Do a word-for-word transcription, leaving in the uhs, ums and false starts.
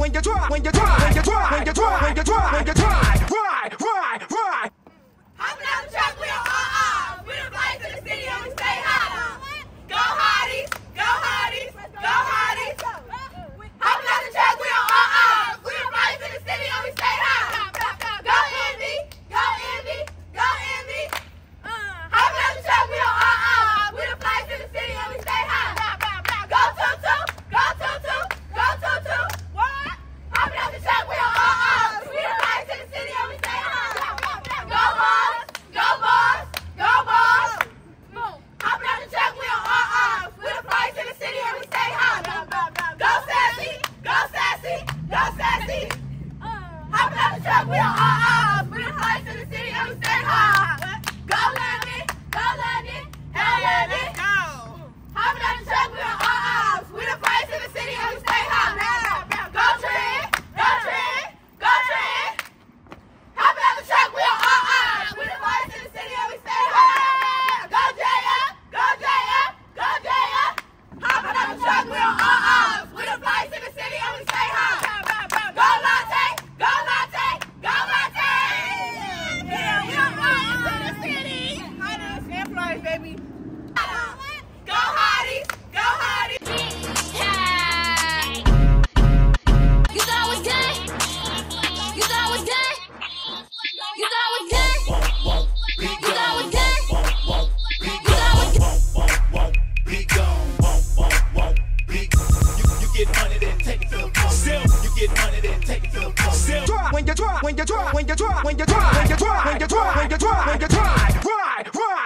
when you drive, when you drive, when you drive, when you drive, when you drive, when you drive, ride, ride, ride. Hopping out the truck, we on all-all. We the flies in the city and we stay hot. Go Hotties, go Hotties, go Hotties. Hopping out the truck, we on all-all. We the flies in the city and we stay hot. Go Envy, go Envy, go Envy. Hopping out the truck, we on all-all. We the flies in the city and we stay hot. Go Tutu, go Tutu, go Tutu. Hopping out the truck, we on all-all. We the flies in the city and we stay hot. Go Balls, go Balls, go Balls. Hopping out the truck, we on all-all. We the flies in the city and we stay hot. Go Sassy, go Sassy, go Sassy. Hopping out the truck, we on all-all. We the flies in the city and we stay hot. Go London, go London, hell London. Hopping out the truck, we on all-all. We the flies in the city and we stay hot. Go Trend, go Trend, go Trend. Hopping out the truck, we on all-all. We the flies in the city and we stay hot. Go Jaya, go Jaya, go Jaya. Hopping out the truck, we on all-all. We the flies in the city and we stay hot. Go Latte, go Latte, go Latte. Yeah, we on all-all in the city. Hottest employees, baby. Go Hotties, go Hotties. Hey. You thought it was good? You thought it was good? You thought it was good? You thought it was good? You thought it was good? Be gone, won't, won't, won't be gone. You, you get money, then take it to the floor. You get money, then take it to the floor. Drive when you drive, when you drive, when you drive, when you drive, when you drive, when you drive, when you drive, when you drive, ride, ride.